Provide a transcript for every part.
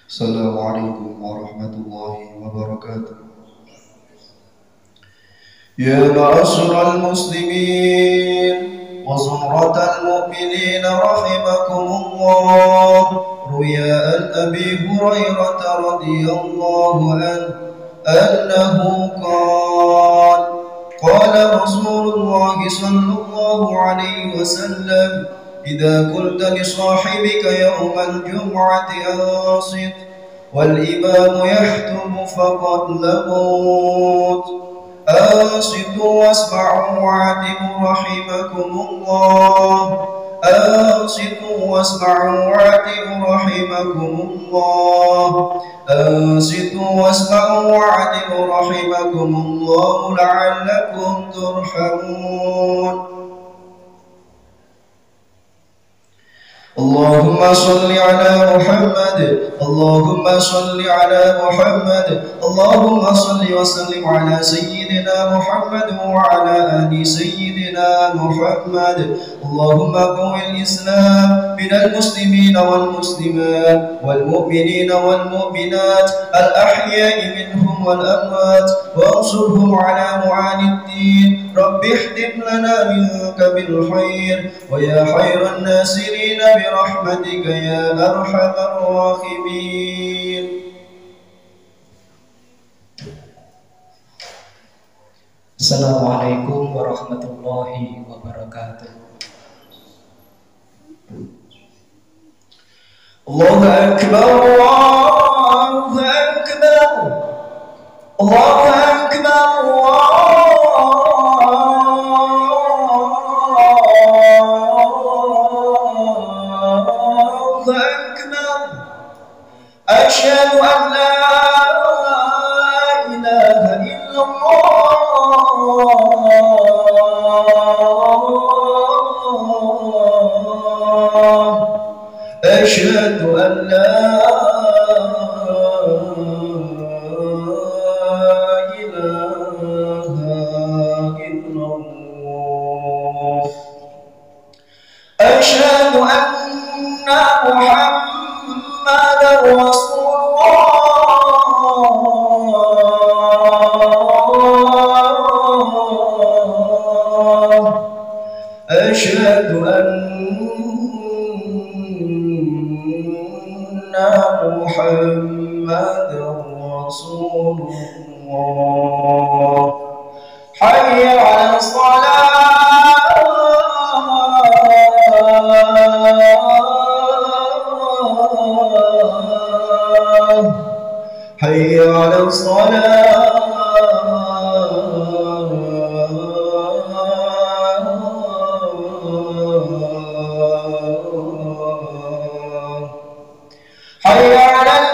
السلام عليكم ورحمة الله وبركاته. يا معشر المسلمين وزمرة المؤمنين رحمكم الله، روي عن أبي هريرة رضي الله عنه أنه قال: قال رسول الله صلى الله عليه وسلم: إذا قلت لصاحبك يوم الجمعة أنصت والإمام يحتم فقد لغوت. أنصتوا واسمعوا واعتبوا رحمكم الله. أنصتوا واسمعوا واعتبوا رحمكم الله. أنصتوا واسمعوا واعتبوا رحمكم الله لعلكم ترحمون. اللهم صل على محمد، اللهم صل على محمد، اللهم صل وسلم على سيدنا محمد وعلى آل سيدنا محمد. اللهم قوي الإسلام من المسلمين والمسلمات والمؤمنين والمؤمنات الأحياء منهم والأموات، وانصرهم على معاني الدين. رب احتم لنا منك بالخير، ويا خير الناصرين برحمتك يا أرحم الراحمين. Assalamualaikum warahmatullahi wabarakatuh. Allahu Akbar, Allahu Akbar, Allahu Akbar, Allahu Akbar. Asyhadu an la ilaha illallah. Asyhadu an la ilaha illallah. Asyhadu anna Muhammadar Rasulullah. Asyhadu anna Muhammadar Rasulullah. Hayya 'alas salah, hayya 'alas salah, hayya 'alal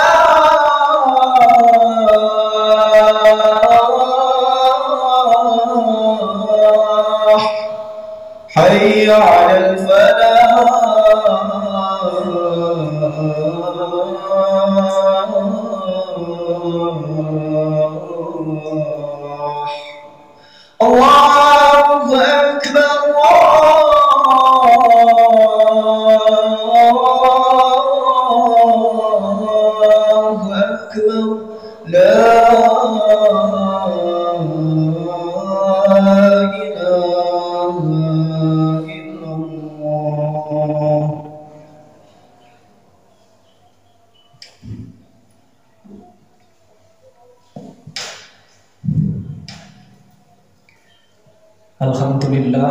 falah, hayya 'alal falah. Allahu Akbar, Allahu Akbar. La ilaha illallah. Alhamdulillah,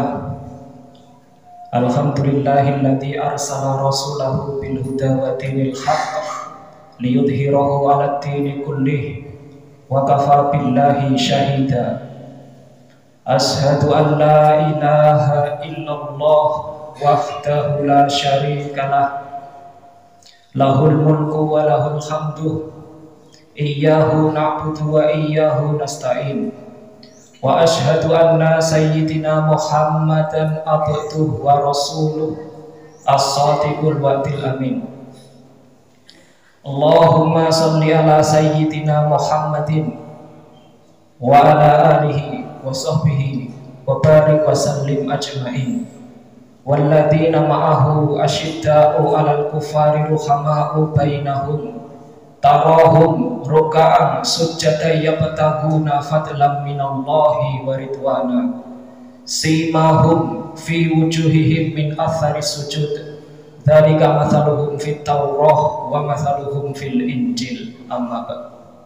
alhamdulillahilladzi arsala rasulahu bil huda wa dinil haqq liyudhhirahu 'alad dini kullih wa kafa billahi syahida. Ashhadu an la ilaha illallah wahdahu la syarikalah, lahul mulku wa lahul hamdu, iyyahu na'budu wa iyyahu nasta'in. Wa ashhadu anna sayyidina Muhammadan abduhu wa rasuluh as-sadiqul wa'dil amin. Allahumma salli ala sayyidina Muhammadin wa ala alihi wa sahbihi wa barik wa sallim ajma'in. Walladzina ma'ahu asyidda'u 'alal kufari ruhama'u bainahum tarahum ruka'an sujjatan yabtaguna fadlan minallahi wa ridwana simahum fi wujuhihim min athari sujud dzalika mathaluhum fit taurah wa mathaluhum fil injil amma ba'd.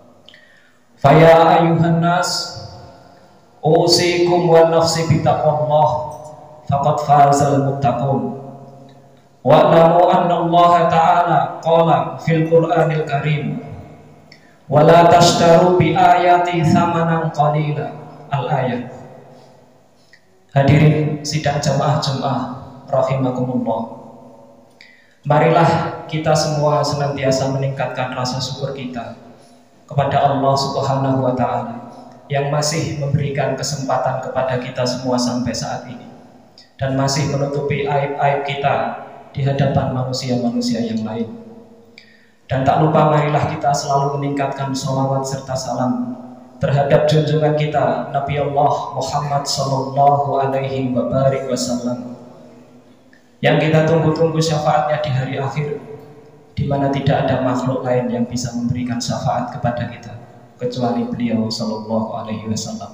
Faya ayuhan nas usikum wa nafsi bitaqwallah faqad fazal muttaqun. Wa'lamu anna Allah ta'ala qala fil Qur'anil Karim wa la tashtaru bi ayati thamanan qalila al-ayat. Hadirin sidang jamaah rahimakumullah. Marilah kita semua senantiasa meningkatkan rasa syukur kita kepada Allah Subhanahu wa taala yang masih memberikan kesempatan kepada kita semua sampai saat ini dan masih menutupi aib-aib kita di hadapan manusia-manusia yang lain. Dan tak lupa marilah kita selalu meningkatkan sholawat serta salam terhadap junjungan kita Nabi Allah Muhammad sallallahu alaihi wasallam yang kita tunggu-tunggu syafaatnya di hari akhir, di mana tidak ada makhluk lain yang bisa memberikan syafaat kepada kita kecuali beliau sallallahu alaihi wasallam.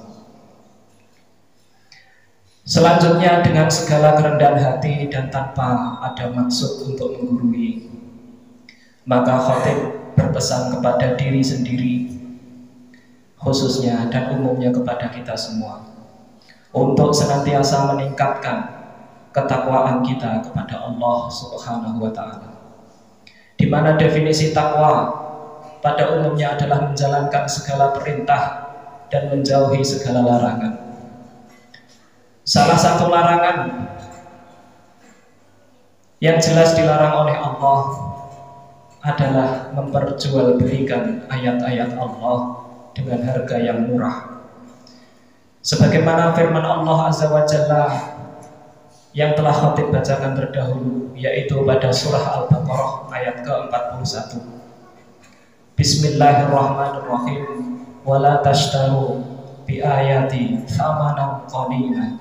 Selanjutnya, dengan segala kerendahan hati dan tanpa ada maksud untuk menggurui, maka khatib berpesan kepada diri sendiri khususnya dan umumnya kepada kita semua untuk senantiasa meningkatkan ketakwaan kita kepada Allah Subhanahu wa taala. Di mana definisi takwa pada umumnya adalah menjalankan segala perintah dan menjauhi segala larangan. Salah satu larangan yang jelas dilarang oleh Allah adalah memperjualbelikan ayat-ayat Allah dengan harga yang murah. Sebagaimana firman Allah Azza wa Jalla yang telah khatib bacakan terdahulu, yaitu pada surah Al-Baqarah ayat ke-41. Bismillahirrahmanirrahim. Wala tashtaru bi ayati thamanan qalila.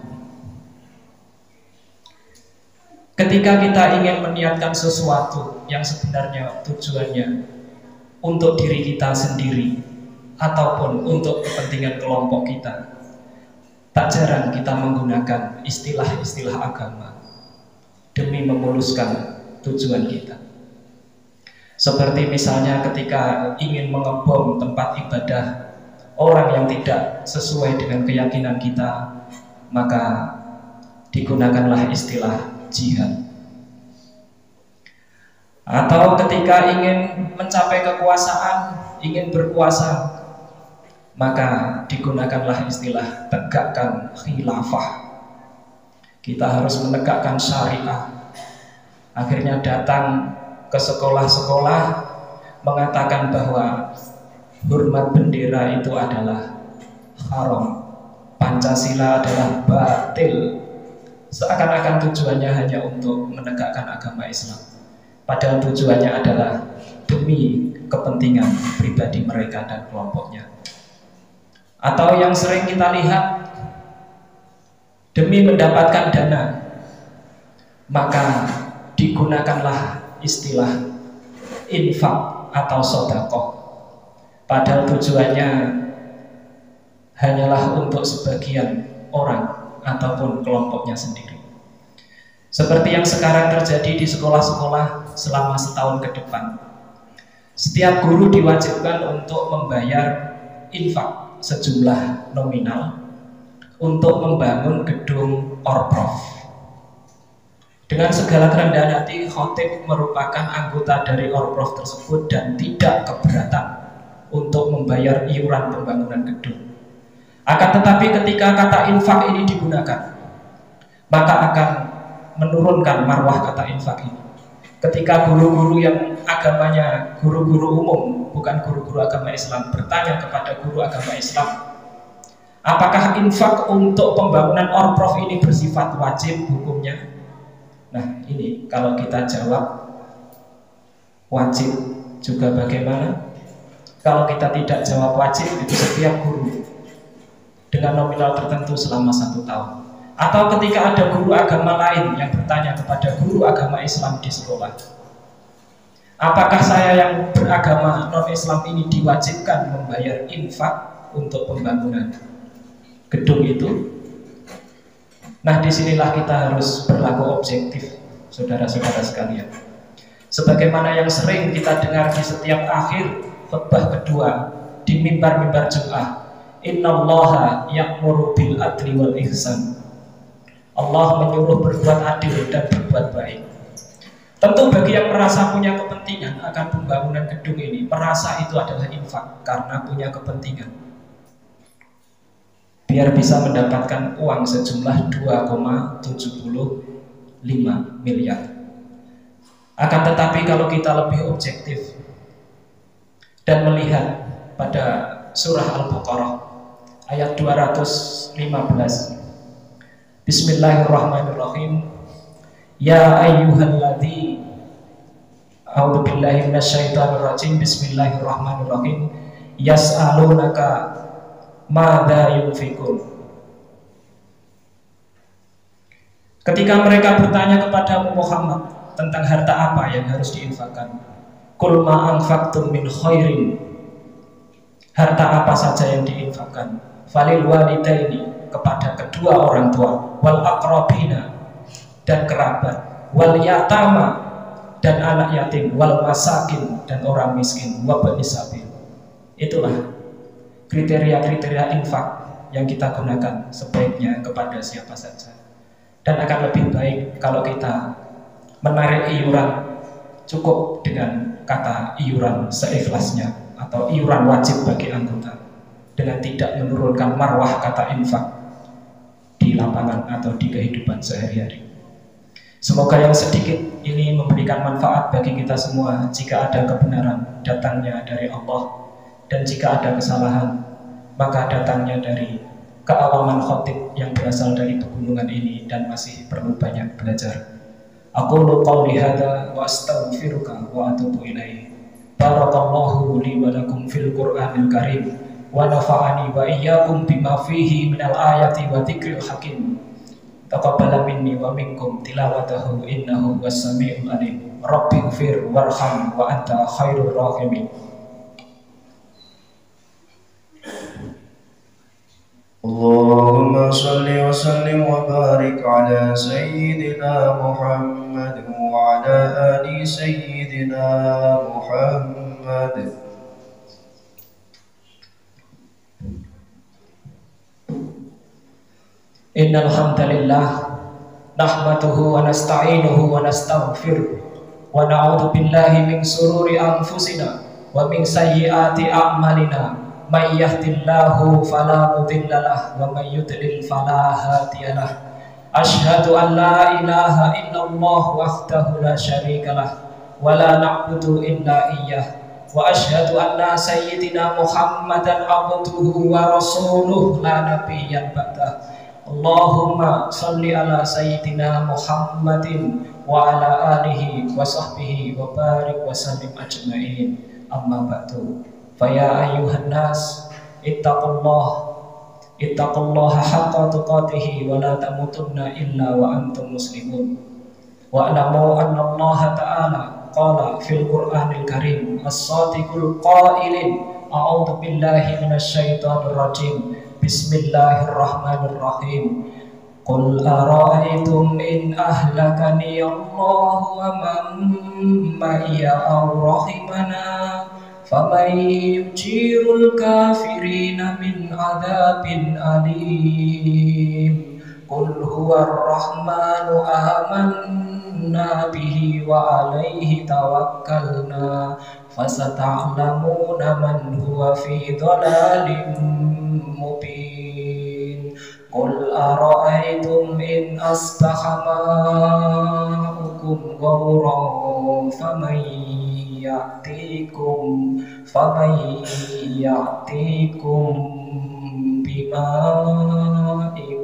Ketika kita ingin meniatkan sesuatu yang sebenarnya tujuannya untuk diri kita sendiri ataupun untuk kepentingan kelompok kita, tak jarang kita menggunakan istilah-istilah agama demi memuluskan tujuan kita. Seperti misalnya ketika ingin mengebom tempat ibadah orang yang tidak sesuai dengan keyakinan kita, maka digunakanlah istilah jihad. Atau ketika ingin mencapai kekuasaan, ingin berkuasa, maka digunakanlah istilah tegakkan khilafah. Kita harus menegakkan syariah. Akhirnya datang ke sekolah-sekolah mengatakan bahwa hormat bendera itu adalah haram, Pancasila adalah batil. Seakan-akan tujuannya hanya untuk menegakkan agama Islam, padahal tujuannya adalah demi kepentingan pribadi mereka dan kelompoknya. Atau yang sering kita lihat, demi mendapatkan dana, maka digunakanlah istilah infak atau sedekah, padahal tujuannya hanyalah untuk sebagian orang ataupun kelompoknya sendiri. Seperti yang sekarang terjadi di sekolah-sekolah selama setahun ke depan, setiap guru diwajibkan untuk membayar infak sejumlah nominal untuk membangun gedung Orprof. Dengan segala kerendahan hati, khatib merupakan anggota dari Orprof tersebut dan tidak keberatan untuk membayar iuran pembangunan gedung. Akan tetapi ketika kata infak ini digunakan, maka akan menurunkan marwah kata infak ini. Ketika guru-guru yang agamanya guru-guru umum, bukan guru-guru agama Islam, bertanya kepada guru agama Islam, apakah infak untuk pembangunan Orprof ini bersifat wajib hukumnya? Nah, ini kalau kita jawab wajib juga bagaimana? Kalau kita tidak jawab wajib, itu setiap guru dengan nominal tertentu selama 1 tahun. Atau ketika ada guru agama lain yang bertanya kepada guru agama Islam di sekolah, Apakah saya yang beragama non-Islam ini diwajibkan membayar infak untuk pembangunan gedung itu? Nah, disinilah kita harus berlaku objektif, saudara-saudara sekalian. Sebagaimana yang sering kita dengar di setiap akhir khutbah kedua di mimbar-mimbar Jumat, innallaha ya'muru bil adli wal ihsan. Allah menyuruh berbuat adil dan berbuat baik. Tentu bagi yang merasa punya kepentingan akan pembangunan gedung ini, merasa itu adalah infak karena punya kepentingan, biar bisa mendapatkan uang sejumlah 2,75 miliar. Akan tetapi kalau kita lebih objektif dan melihat pada surah Al-Baqarah ayat 215, Bismillahirrahmanirrahim. Ya ayyuhalladzi a'udzubillahi minasyaitonirrajim. Bismillahirrahmanirrahim. Yas'alunaka madza yunfikun. Ketika mereka bertanya kepada Muhammad tentang harta apa yang harus diinfakkan, qul ma anfaqtum min khairin. Harta apa saja yang diinfakkan? Falil walidaini, kepada kedua orang tua, wal aqrabina, dan kerabat, wal yatama, dan anak yatim, wal masakin, dan orang miskin, wabani sabil. Itulah kriteria-kriteria infak yang kita gunakan sebaiknya kepada siapa saja. Dan akan lebih baik kalau kita menarik iuran cukup dengan kata iuran seikhlasnya atau iuran wajib bagi anggota, dengan tidak menurunkan marwah kata infak di lapangan atau di kehidupan sehari-hari. Semoga yang sedikit ini memberikan manfaat bagi kita semua. Jika ada kebenaran, datangnya dari Allah, dan jika ada kesalahan, maka datangnya dari keawaman khotib yang berasal dari pegunungan ini dan masih perlu banyak belajar. Aqulu qawli hadza wa astaghfiruka wa atubu ilaih. Barakallahu li wa lakum fil Qur'anil Karim wa nafa'ani wa iyyakum bima fihi minal ayati wa dzikril hakim. Taqabbala minni wa minkum tilawatahu innahu was-sami'ul alim. Rabbighfir warham wa anta khairur rahimin. Allahumma salli wa sallim wa barik ala sayyidina Muhammad wa ala ali sayyidina Muhammad. Innal hamdalillah nahmaduhu wa nasta'inuhu wa nastaghfiruh wa na'udzu billahi min sururi anfusina wa min sayyiati a'malina. May yahdihillahu fala mudhillalah wa may yudlil fala hadiyalah. Asyhadu an la ilaha illallah wahdahu la syarikalah wa la na'budu illa iyyah. Wa asyhadu anna sayyidina Muhammadan abduhu wa rasuluh la nabiyyan ba'dah. Allahumma salli ala sayyidina Muhammadin wa ala alihi wa sahbihi wa barik wa sallim ajma'in. Amma ba'du. Faya ayyuhan nas ittaqullaha haqqa tuqatih wa la tamutunna illa wa antum muslimun. Wa alamu anna Allah ta'ala qala fil Qur'anil Karim as-sadiqul qailin a'udzu billahi minasyaitonir rajim. Bismillahirrahmanirrahim. Qul ara'aytum in ahlakani Allah wa man ma'iya aw rahimana faman yujirul kafirina min adzabin alim. Qul huwar rahmanu amanna bihi wa alaihi tawakkalna fasata'lamuna man huwa fi dhalalin mubin. Qul ara'aytum in asbaha ma'ukum ghawran faman ya'tikum bima'in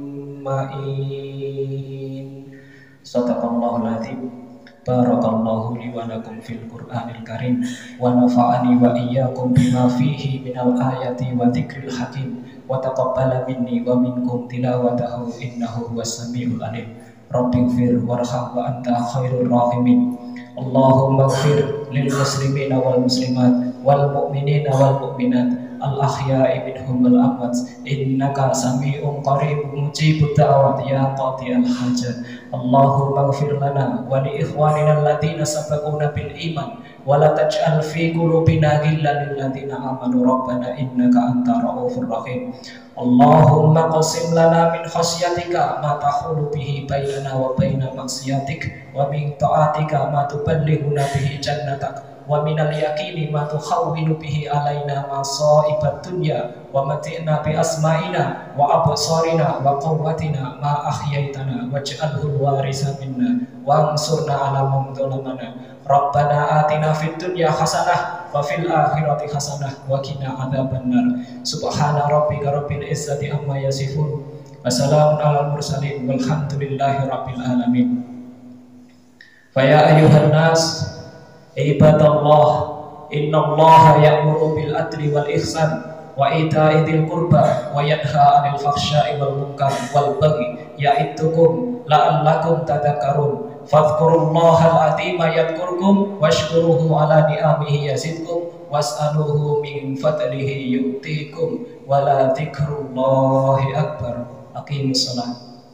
ma'in. Shadaqallahul adzim. Barakallahu li wa lakum fil Qur'anil Karim wa nafa'ani wa iyyakum bima fihi minal ayati wa dzikril hakim wa taqabbala minni wa minkum tilawatahu innahu was-sami'ul alim. Rabbighfir warham wa anta khairur rahimin. Allahumma ighfir lil muslimina wal muslimat wal mu'minina wal mu'minat al ahya'i minhum wal amwat innaka sami'un qaribun mujibud da'wat ya qadiyal hajat. Allahumma ighfir lana wa li ikhwanina alladziina sabaquna bil iman wa la taj'al fi qulubina ghillan lil ladzina amanu rabbana innaka antar raufur rahim. Allahumma qasim lana min khasyatika ma tahulu bihi bainana wa baina maksiatik wa min ta'atika ma tuballighuna bihi jannatak wa minal yaqini ma tukhawwinu bihi alaina masaibat dunya wa mati'na bi asma'ina wa absarina wa quwwatina ma ahyaitana waj'alhu warisa minna wa ansurna ala man zalamana. Rabbana atina fid dunya hasanah wa fil akhirati hasanah wa qina adzabannar. Subhana rabbika rabbil izzati amma yasifun wa salamun alal mursalin walhamdulillahi rabbil alamin. Fa ya ayyuhan nas ibadallah innallaha ya'muru bil adli wal ihsan wa ita'i dzil qurba wa yanha 'anil fakhsya'i wal munkar wal baghi ya'idzukum la'allakum tadhakkarun. Fadhkurullahal 'azima yadhkurkum washkuruhu 'ala ni'amihi yazidkum was'aluhu min fadlihi yu'tikum wa la dzikrullahi akbar. Aqimus shalah.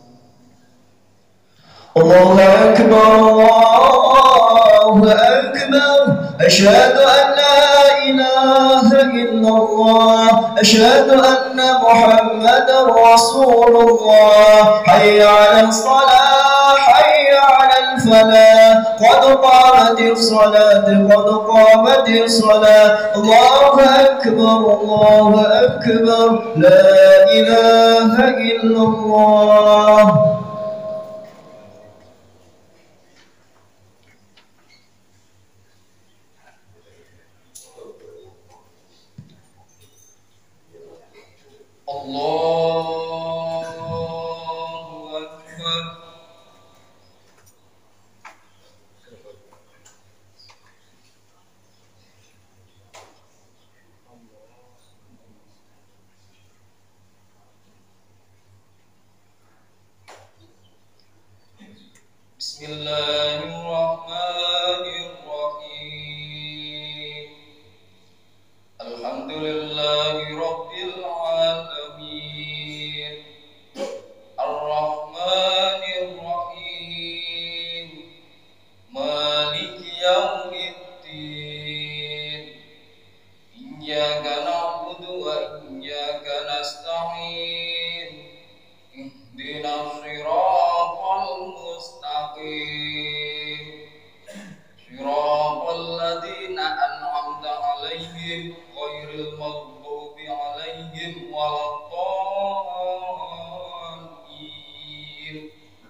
Allahu akbar, Allahu akbar. Asyhadu an la ilaha illallah, asyhadu anna Muhammadar Rasulullah. Hayya 'alal shalah, hayya 'alal falah. Qad qamatis shalah, qad qamatis shalah. Allahu akbar, Allahu akbar. La ilaha illallah. Allahu Akbar. Bismillahirrahmanirrahim. Alhamdulillahi rabbil alamin. Ar-Rahmanir-Rahim. Maliki yaumiddin. Iyyaka na'budu wa iyyaka nasta'in. Ihdinas siratal mustaqim. Siratal ladzina an'amta 'alaihim ghairil maghdubi 'alaihim waladdallin.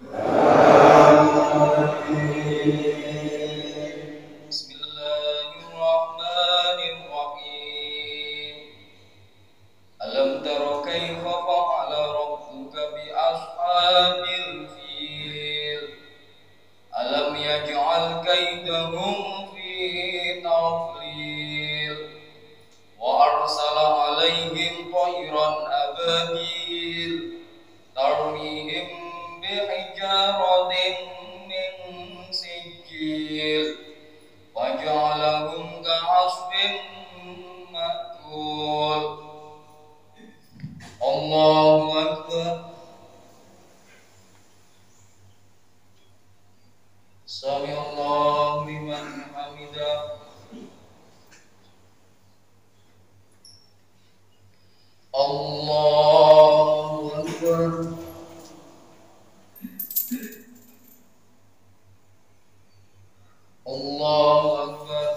Bismillahirrahmanirrahim. Alam tara kaifa fa'ala rabbuka bi ashabil fil. Alam yaj'al kaidahum fi tadlil. Wa arsala 'alaihim tayran ababil tarmihim bihijaratin min sijil wa ja'alahum ka'asfin ma'kul. Allahu Akbar. Sami'allahu liman hamidah. Allahu Akbar. Allahu Akbar.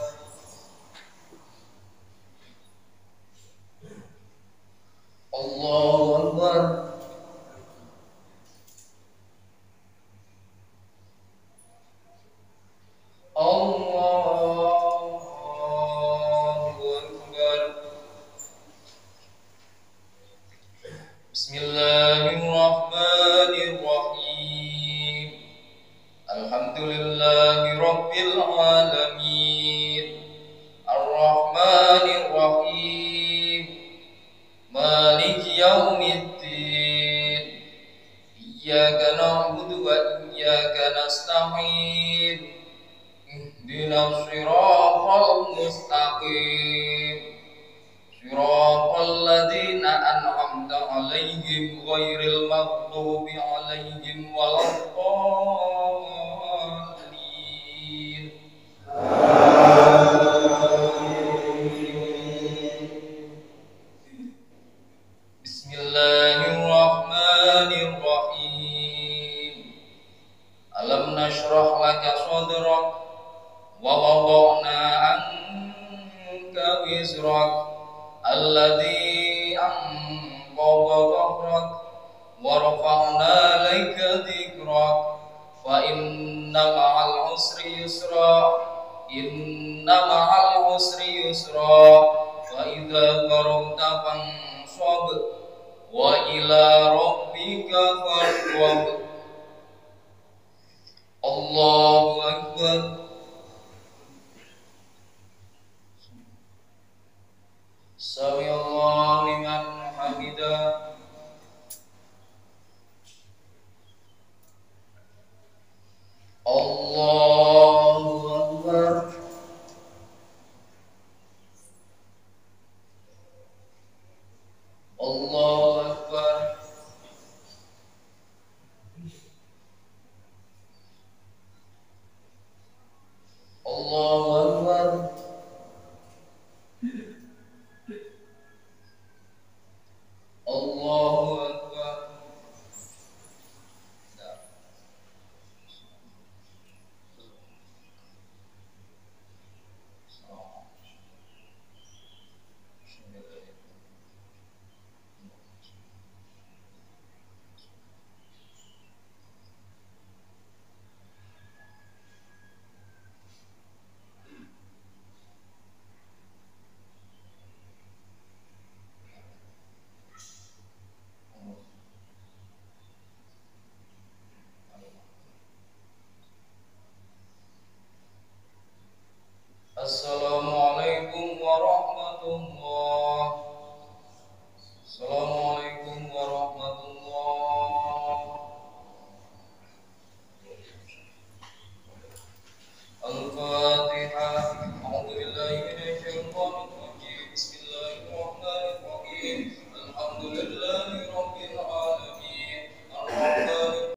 Allahu Akbar. Allahu Akbar. Bismillahirrahmanirrahim. Alhamdulillahi rabbil alamin. Ar-Rahmanir-Rahim. Maliki yaumiddin. Iyyaka na'budu wa iyyaka nasta'in. Ihdinas siratal mustaqim siratal ladzina an'amta 'alaihim ghairil maghdubi 'alaihim waladdallin. Bismillahirrahmanirrahim. Alam nashrah laka sadrak wa wada'na anka wizrak alladzi anqadha dhahrak wa rafa'na laka dhikrak fa inna ma'al usri yusra inna ma'al usri yusra fa idza faragta fansab wa ila rabbika farghab. Allahu Akbar. Sami